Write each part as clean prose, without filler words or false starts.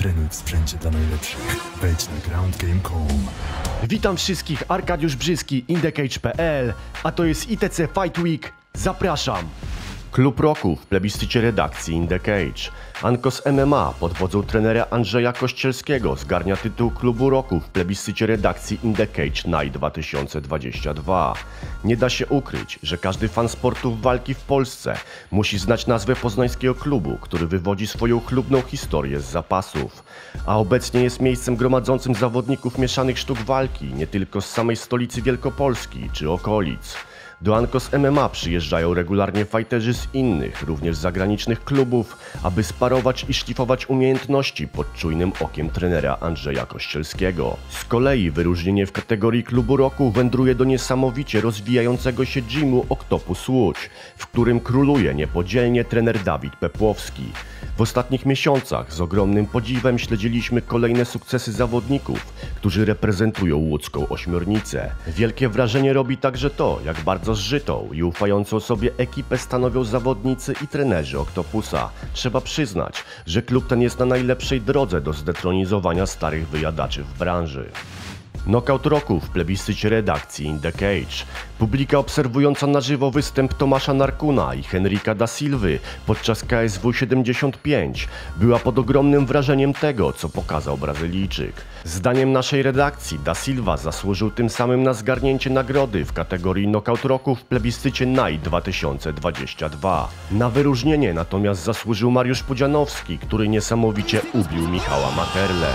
Trenuj w sprzęcie dla najlepszych. Wejdź na groundgame.com. Witam wszystkich, Arkadiusz Brzyski, InTheCage.pl, a to jest ITC Fight Week. Zapraszam! Klub roku w plebiscycie redakcji In The Cage. Ankos MMA pod wodzą trenera Andrzeja Kościelskiego zgarnia tytuł klubu roku w plebiscycie redakcji In The Cage Night 2022. Nie da się ukryć, że każdy fan sportów walki w Polsce musi znać nazwę poznańskiego klubu, który wywodzi swoją chlubną historię z zapasów. A obecnie jest miejscem gromadzącym zawodników mieszanych sztuk walki, nie tylko z samej stolicy Wielkopolski czy okolic. Do Ankos MMA przyjeżdżają regularnie fajterzy z innych, również zagranicznych klubów, aby sparować i szlifować umiejętności pod czujnym okiem trenera Andrzeja Kościelskiego. Z kolei wyróżnienie w kategorii klubu roku wędruje do niesamowicie rozwijającego się gymu Octopus Łódź, w którym króluje niepodzielnie trener Dawid Pepłowski. W ostatnich miesiącach z ogromnym podziwem śledziliśmy kolejne sukcesy zawodników, którzy reprezentują łódzką ośmiornicę. Wielkie wrażenie robi także to, jak bardzo zżytą i ufającą sobie ekipę stanowią zawodnicy i trenerzy Octopusa. Trzeba przyznać, że klub ten jest na najlepszej drodze do zdetronizowania starych wyjadaczy w branży. Knockout roku w plebiscycie redakcji In The Cage. Publika obserwująca na żywo występ Tomasza Narkuna i Henryka da Silwy podczas KSW 75 była pod ogromnym wrażeniem tego, co pokazał Brazylijczyk. Zdaniem naszej redakcji da Silva zasłużył tym samym na zgarnięcie nagrody w kategorii Knockout roku w plebiscycie Night 2022. Na wyróżnienie natomiast zasłużył Mariusz Pudzianowski, który niesamowicie ubił Michała Materle.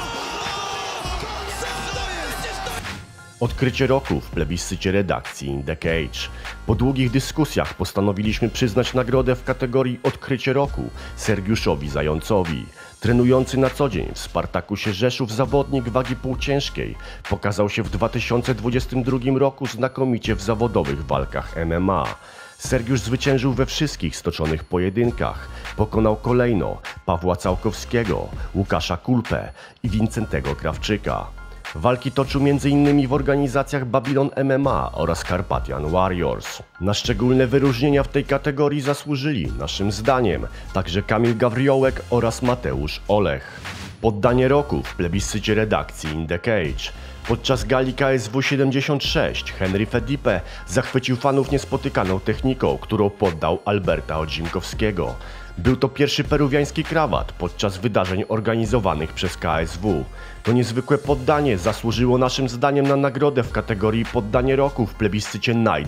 Odkrycie roku w plebiscycie redakcji In The Cage. Po długich dyskusjach postanowiliśmy przyznać nagrodę w kategorii Odkrycie roku Sergiuszowi Zającowi. Trenujący na co dzień w Spartakusie Rzeszów zawodnik wagi półciężkiej pokazał się w 2022 roku znakomicie w zawodowych walkach MMA. Sergiusz zwyciężył we wszystkich stoczonych pojedynkach. Pokonał kolejno Pawła Całkowskiego, Łukasza Kulpę i Wincentego Krawczyka. Walki toczył m.in. w organizacjach Babylon MMA oraz Carpathian Warriors. Na szczególne wyróżnienia w tej kategorii zasłużyli, naszym zdaniem, także Kamil Gawriołek oraz Mateusz Olech. Poddanie roku w plebiscycie redakcji In The Cage. Podczas gali KSW 76 Henry Fedipe zachwycił fanów niespotykaną techniką, którą poddał Alberta Odzimkowskiego. Był to pierwszy peruwiański krawat podczas wydarzeń organizowanych przez KSW. To niezwykłe poddanie zasłużyło naszym zdaniem na nagrodę w kategorii Poddanie roku w plebiscycie Night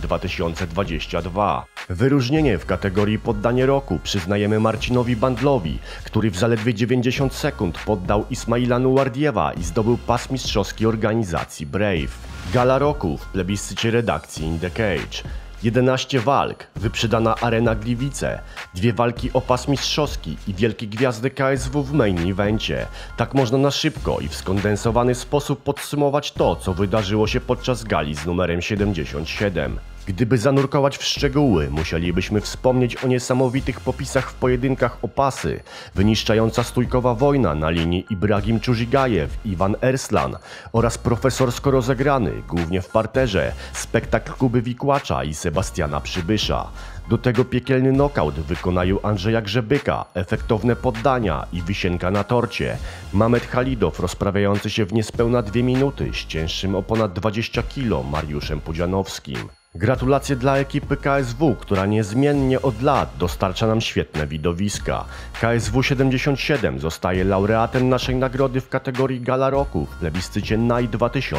2022. Wyróżnienie w kategorii Poddanie roku przyznajemy Marcinowi Bandlowi, który w zaledwie 90 sekund poddał Ismaila Nuardiewa i zdobył pas mistrzowski organizacji Brave. Gala roku w plebiscycie redakcji In The Cage. 11 walk, wyprzedana Arena Gliwice, 2 walki o pas mistrzowski i wielkie gwiazdy KSW w main evencie. Tak można na szybko i w skondensowany sposób podsumować to, co wydarzyło się podczas gali z numerem 77. Gdyby zanurkować w szczegóły, musielibyśmy wspomnieć o niesamowitych popisach w pojedynkach o pasy, wyniszczająca stójkowa wojna na linii Ibrahim Czuzigajew, Iwan Erslan oraz profesorsko rozegrany, głównie w parterze, spektakl Kuby Wikłacza i Sebastiana Przybysza. Do tego piekielny knockout w wykonaniu Andrzeja Grzebyka, efektowne poddania i wisienka na torcie. Mamed Halidow rozprawiający się w niespełna 2 minuty z cięższym o ponad 20 kg Mariuszem Pudzianowskim. Gratulacje dla ekipy KSW, która niezmiennie od lat dostarcza nam świetne widowiska. KSW 77 zostaje laureatem naszej nagrody w kategorii Gala roku w plebiscycie Night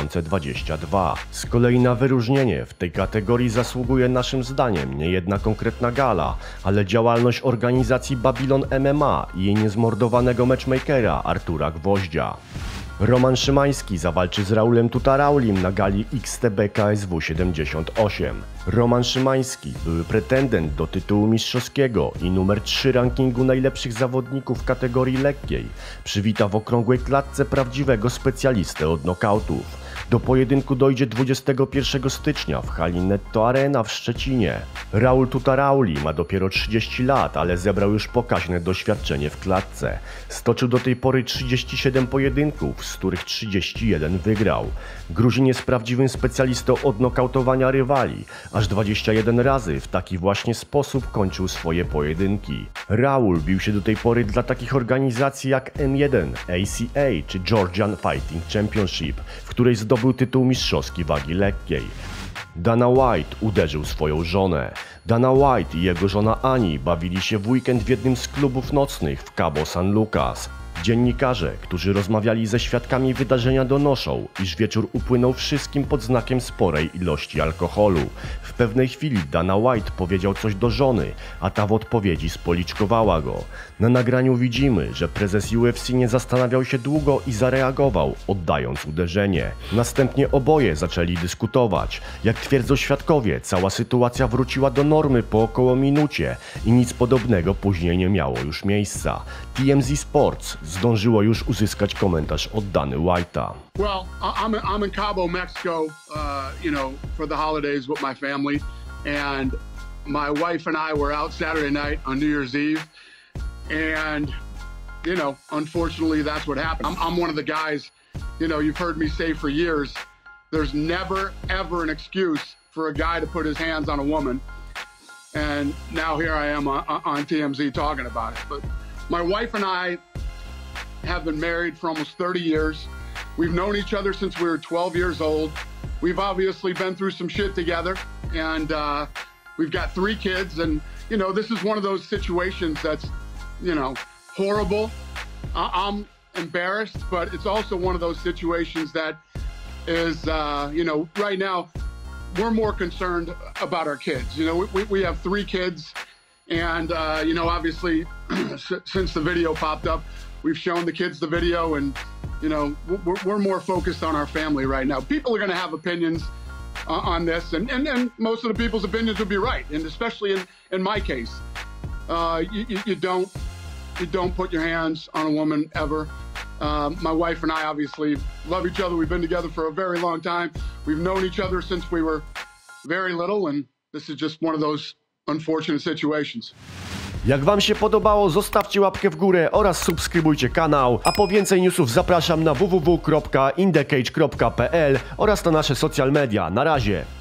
2022. Z kolei na wyróżnienie w tej kategorii zasługuje naszym zdaniem nie jedna konkretna gala, ale działalność organizacji Babylon MMA i jej niezmordowanego matchmakera Artura Gwoździa. Roman Szymański zawalczy z Raulem Tutaraulim na gali XTB KSW 78. Roman Szymański, były pretendent do tytułu mistrzowskiego i numer 3 rankingu najlepszych zawodników w kategorii lekkiej, przywita w okrągłej klatce prawdziwego specjalistę od nokautów. Do pojedynku dojdzie 21 stycznia w hali Netto Arena w Szczecinie. Raul Tutarauli ma dopiero 30 lat, ale zebrał już pokaźne doświadczenie w klatce. Stoczył do tej pory 37 pojedynków, z których 31 wygrał. Gruzin jest prawdziwym specjalistą od nokautowania rywali. Aż 21 razy w taki właśnie sposób kończył swoje pojedynki. Raul bił się do tej pory dla takich organizacji jak M1, ACA czy Georgian Fighting Championship, w której zdobył tytuł mistrzowski wagi lekkiej. Dana White uderzył swoją żonę. Dana White i jego żona Ani bawili się w weekend w jednym z klubów nocnych w Cabo San Lucas. Dziennikarze, którzy rozmawiali ze świadkami wydarzenia, donoszą, iż wieczór upłynął wszystkim pod znakiem sporej ilości alkoholu. W pewnej chwili Dana White powiedział coś do żony, a ta w odpowiedzi spoliczkowała go. Na nagraniu widzimy, że prezes UFC nie zastanawiał się długo i zareagował, oddając uderzenie. Następnie oboje zaczęli dyskutować. Jak twierdzą świadkowie, cała sytuacja wróciła do normy po około minucie i nic podobnego później nie miało już miejsca. TMZ Sports zdążyło już uzyskać komentarz od Dany White'a. Well, I'm in Cabo, Mexico, for the holidays with my family, and my wife and I were out Saturday night on New Year's Eve, and unfortunately, that's what happened. I'm one of the guys, you've heard me say for years, there's never ever an excuse for a guy to put his hands on a woman, and now here I am on TMZ talking about it. But my wife and I have been married for almost 30 years. We've known each other since we were 12 years old. We've obviously been through some shit together, and we've got 3 kids, and this is one of those situations that's horrible. I'm embarrassed, but it's also one of those situations that is right now we're more concerned about our kids. We have 3 kids, and obviously since the video popped up, we've shown the kids the video, and we're more focused on our family right now. People are going to have opinions on this, and most of the people's opinions will be right, and especially in my case, you don't put your hands on a woman ever. My wife and I obviously love each other. We've been together for a very long time. We've known each other since we were very little, and this is just one of those unfortunate situations. Jak wam się podobało, zostawcie łapkę w górę oraz subskrybujcie kanał, a po więcej newsów zapraszam na www.indecage.pl oraz na nasze social media. Na razie!